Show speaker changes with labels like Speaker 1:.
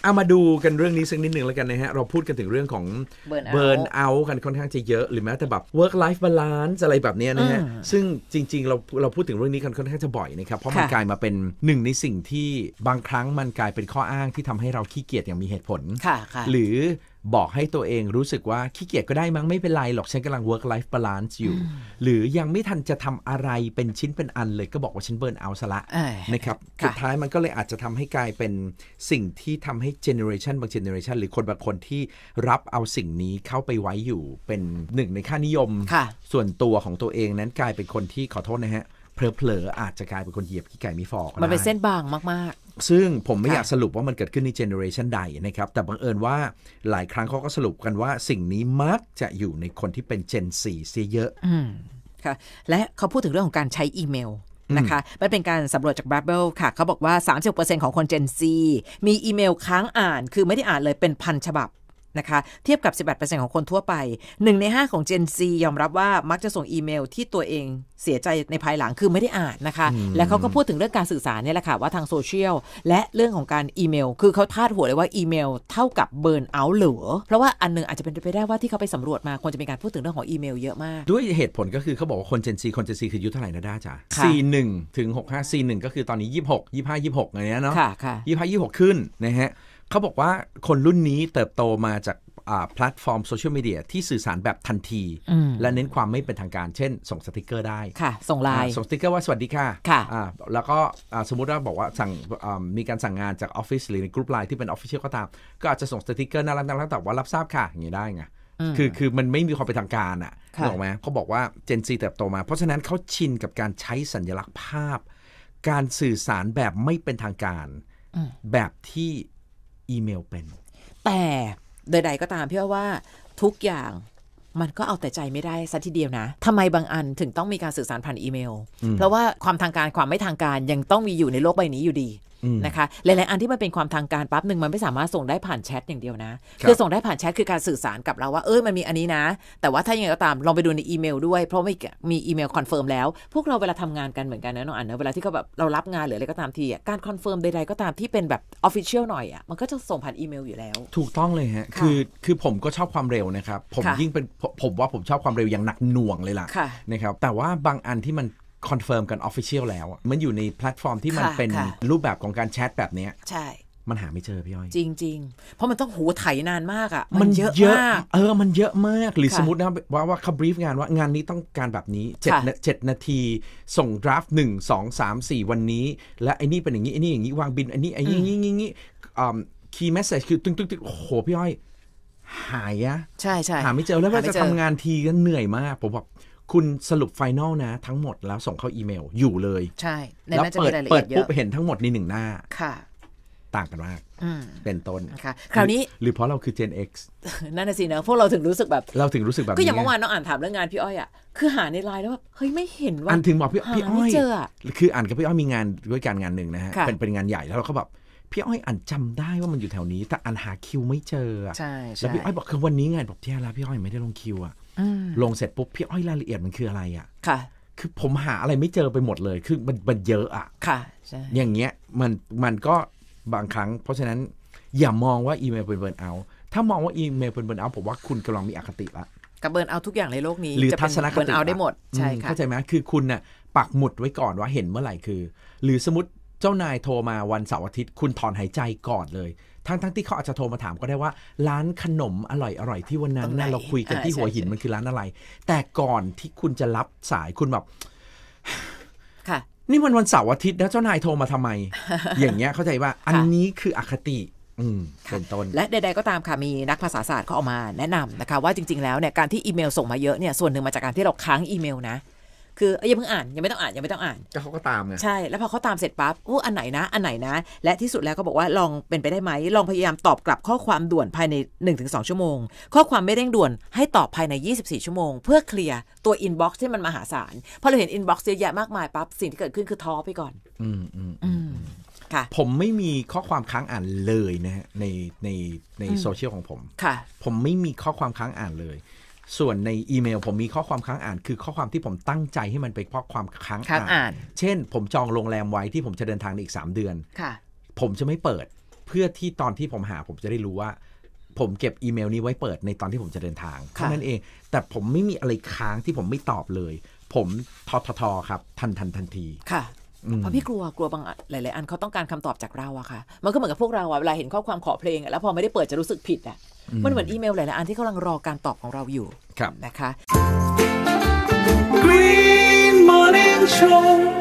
Speaker 1: เอามาดูกันเรื่องนี้สักนิดหนึ่งแล้วกันนะฮะเราพูดกันถึงเรื่องของ burn out กันค่อนข้างจะเยอะหรือแม้แต่แบบ work life balance อะไรแบบนี้นะฮะซึ่งจริงๆเราพูดถึงเรื่องนี้กันค่อนข้างจะบ่อยนะครับเพราะมันกลายมาเป็นหนึ่งในสิ่งที่บางครั้งมันกลายเป็นข้ออ้างที่ทำให้เราขี้เกียจอย่างมีเหตุผลหรือบอกให้ตัวเองรู้สึกว่าขี้เกียจก็ได้มั้งไม่เป็นไรหรอกฉันกำลัง work life balance อยู่หรือยังไม่ทันจะทำอะไรเป็นชิ้นเป็นอันเลยก็บอกว่าฉัน burn out ซะละนะครับสุดท้ายมันก็เลยอาจจะทำให้กลายเป็นสิ่งที่ทำให้ generation บาง generation หรือคนบางคนที่รับเอาสิ่งนี้เข้าไปไว้อยู่เป็นหนึ่งในค่านิยมส่วนตัวของตัวเองนั้นกลายเป็นคนที่ขอโทษนะฮะเผลอๆอาจจะกลายเป็นคนเหยียบขี้ไก่ไม่ฟอกมัน
Speaker 2: เป็นเส้นบางมาก
Speaker 1: ๆซึ่งผมไม่อยากสรุปว่ามันเกิดขึ้นในเจเนอเรชันใดนะครับแต่บังเอิญว่าหลายครั้งเขาก็สรุปกันว่าสิ่งนี้มักจะอยู่ในคนที่เป็น Gen 4เสียเยอะ
Speaker 2: ค่ะและเขาพูดถึงเรื่องของการใช้อีเมลนะคะมันเป็นการสำรวจจาก Babel ค่ะเขาบอกว่า 30% ของคน Gen Z มีอีเมลค้างอ่านคือไม่ได้อ่านเลยเป็นพันฉบับนะคะเทียบกับ 18% ของคนทั่วไป1ใน5ของ Gen Z ยอมรับว่ามักจะส่งอีเมลที่ตัวเองเสียใจในภายหลังคือไม่ได้อ่านนะคะและเขาก็พูดถึงเรื่องการสื่อสารเนี่ยแหละค่ะว่าทางโซเชียลและเรื่องของการอีเมลคือเขาพาดหัวเลยว่าอีเมลเท่ากับเบิร์นเอาท์เหลือเพราะว่าอันนึงอาจจะเป็นไปได้ว่าที่เขาไปสำรวจมาควรจะมีการพูดถึงเรื่องของอีเมลเยอะมาก
Speaker 1: ด้วยเหตุผลก็คือเขาบอกว่าคน Gen Z คืออายุเท่าไหร่นะด้าจ๋า41ถึง65 41ก็คือตอนนี้26 25 26อะไรเงี้ยเนาะ25 26ขึ้นนะฮะเขาบอกว่าคนรุ่นนี้เติบโตมาจากแพลตฟอร์มโซเชียลมีเดียที่สื่อสารแบบทันทีและเน้นความไม่เป็นทางการเช่นส่งสติกเกอร์ได้
Speaker 2: ค่ะส่งไลน์
Speaker 1: ส่งสติกเกอร์ว่าสวัสดีค่ะแล้วก็สมมุติว่าบอกว่ามีการสั่งงานจากออฟฟิศหรือในกลุ่มไลน์ที่เป็นออฟฟิเชียลก็ตามก็อาจจะส่งสติกเกอร์น่ารักแต่ว่ารับทราบค่ะอย่างนี้ได้ไงคือมันไม่มีความเป็นทางการถูกไหมเขาบอกว่า Gen Z เติบโตมาเพราะฉะนั้นเขาชินกับการใช้สัญลักษณ์ภาพการสื่อสารแบบไม่เป็นทางการแบบที่อีเมลเป็น
Speaker 2: แต่ใดๆก็ตามพี่ว่าทุกอย่างมันก็เอาแต่ใจไม่ได้ซะทีเดียวนะทำไมบางอันถึงต้องมีการสื่อสารผ่านอีเมลเพราะว่าความทางการความไม่ทางการยังต้องมีอยู่ในโลกใบนี้อยู่ดีนะคะหลายๆอันที่มันเป็นความทางการปั๊บหนึ่งมันไม่สามารถส่งได้ผ่านแชทอย่างเดียวนะคือส่งได้ผ่านแชทคือการสื่อสารกับเราว่ามันมีอันนี้นะแต่ว่าถ้ายังไงก็ตามลองไปดูในอีเมลด้วยเพราะมีอีเมลคอนเฟิร์มแล้วพวกเราเวลาทำงานกันเหมือนกันนะน้องอันเนอะเวลาที่เขาแบบเรารับงานหรืออะไรก็ตามทีการคอนเฟิร์มใดๆก็ตามที่เป็นแบบออฟฟิเชียลหน่อยมันก็จะส่งผ่านอีเมลอยู่แล้ว
Speaker 1: ถูกต้องเลยฮะคือผมก็ชอบความเร็วนะครับผมยิ่งเป็นผมว่าผมชอบความเร็วอย่างหนักหน่วงเลยล่ะนะครับแต่ว่าบางอันที่มันคอนเฟิร์มกันออฟฟิเชียลแล้วมันอยู่ในแพลตฟอร์มที่มันเป็นรูปแบบของการแชทแบบนี้
Speaker 2: ใช่
Speaker 1: มันหาไม่เจอพี่อ้อย
Speaker 2: จริงๆเพราะมันต้องไถนานมากมันเยอะมาก
Speaker 1: มันเยอะมากหรือสมมตินะว่าเขาบรีฟงานว่างานนี้ต้องการแบบนี้7 นาทีส่งดราฟต์1 2 3 4วันนี้และไอ้นี่เป็นอย่างนี้ไอ้นี่อย่างนี้วางบินไอ้นี่งี้คีย์เมสเซจคือตึ้งโอ้โหพี่อ้อยหาย
Speaker 2: ใช่
Speaker 1: หาไม่เจอแล้วว่าจะทำงานทีก็เหนื่อยมากผมบอกคุณสรุปไฟนอลนะทั้งหมดแล้วส่งเข้าอีเมลอยู่เลย
Speaker 2: ใช่
Speaker 1: แล้วเปิดปุ๊บเห็นทั้งหมดใน1หน้า
Speaker 2: ค่ะ
Speaker 1: ต่างกันมากเป็นต้น
Speaker 2: ค่ะคราวนี้
Speaker 1: หรือเพราะเราคือ Gen X
Speaker 2: นั่นน่ะสินะพวกเราถึงรู้สึกแบบก็อย่างเมื่อวานน้องอ่านถามเรื่องงานพี่อ้อยคือหาในไลน์แล้วแบบเฮ้ยไม่เห็นว่า
Speaker 1: อ่านถึงบอกพี่อ้อยคืออ่านกับพี่อ้อยมีงานด้วยการงานหนึ่งนะฮะเป็นงานใหญ่แล้วเราก็แบบพี่อ้อยอ่านจำได้ว่ามันอยู่แถวนี้แต่อ่านหาคิวไม่เจอ
Speaker 2: ใช่
Speaker 1: แล้วพี่อ้อยบอกคือวันนี้ไงบอกที่แล้วพี่อ้อยไม่ได้ลงคิวลงเสร็จปุ๊บพี่อ้อยรายละเอียดมันคืออะไร
Speaker 2: ค่ะ
Speaker 1: คือผมหาอะไรไม่เจอไปหมดเลยคือมันเยอะ
Speaker 2: ค่ะใช่
Speaker 1: อย่างเงี้ยมันก็บางครั้งเพราะฉะนั้นอย่ามองว่าอีเมลเป็นเบิร์นเอาท์ถ้ามองว่าอีเมลเป็นเบิร์นเอาท์ผมว่าคุณกำลังมีอคติละ
Speaker 2: กับเบิร์นเอาท์ทุกอย่างในโลกนี้
Speaker 1: หรือทัศนคติ
Speaker 2: เบิร์นเอาท์ได้หมดใช่ค่ะ
Speaker 1: เข้าใจไหมคือคุณน่ะปักหมุดไว้ก่อนว่าเห็นเมื่อไหร่คือหรือสมมติเจ้านายโทรมาวันเสาร์อาทิตย์คุณถอนหายใจก่อนเลยทั้งที่เขาอาจจะโทรมาถามก็ได้ว่าร้านขนมอร่อยที่วันนั้นเราคุยกันที่หัวหินมันคือร้านอะไรแต่ก่อนที่คุณจะรับสายคุณแบบ
Speaker 2: ค่ะ
Speaker 1: นี่วันเสาร์อาทิตย์นะเจ้านายโทรมาทำไม อย่างเงี้ยเข้าใจว่าอันนี้คืออคติเป็นต้น
Speaker 2: และใดๆก็ตามค่ะมีนักภาษาศาสตร์เขาออกมาแนะนำนะคะว่าจริงๆแล้วเนี่ยการที่อีเมลส่งมาเยอะเนี่ยส่วนหนึ่งมาจากการที่เราค้างอีเมลนะคือยังเพิ่งอ่านยังไม่ต้องอ่าน
Speaker 1: ก็เขาก็ตามไง
Speaker 2: ใช่แล้วพอเขาตามเสร็จปั๊บอันไหนนะและที่สุดแล้วก็บอกว่าลองเป็นไปได้ไหมลองพยายามตอบกลับข้อความด่วนภายใน 1-2 ชั่วโมงข้อความไม่เร่งด่วนให้ตอบภายใน24ชั่วโมงเพื่อเคลียร์ตัวอินบ็อกซ์ที่มันมหาศาลพอเราเห็นอินบ็อกซ์เยอะแยะมากมายปั๊บสิ่งที่เกิดขึ้นคือท้อไปก่อน
Speaker 1: ผมไม่มีข้อความค้างอ่านเลยนะฮะในโซเชียลของผมไม่มีข้อความค้างอ่านเลยส่วนในอีเมลผมมีข้อความค้างอ่านคือข้อความที่ผมตั้งใจให้มันเป็นข้อความค้างอ่านเช่นผมจองโรงแรมไว้ที่ผมจะเดินทางในอีก3 เดือนผมจะไม่เปิดพื่อที่ตอนที่ผมหาผมจะได้รู้ว่าผมเก็บอีเมลนี้ไว้เปิดในตอนที่ผมจะเดินทางเท่านั้นเองแต่ผมไม่มีอะไรค้างที่ผมไม่ตอบเลยผมทครับทันที
Speaker 2: ค่ะเพราะพี่กลัวบางหลายๆอันเขาต้องการคำตอบจากเราอะค่ะมันก็เหมือนกับพวกเราอะเวลาเห็นข้อความขอเพลงอะแล้วพอไม่ได้เปิดจะรู้สึกผิดอะมันเหมือนอีเมลหลายๆอันที่กำลังรอการตอบของเราอยู่นะคะ Green Morning Show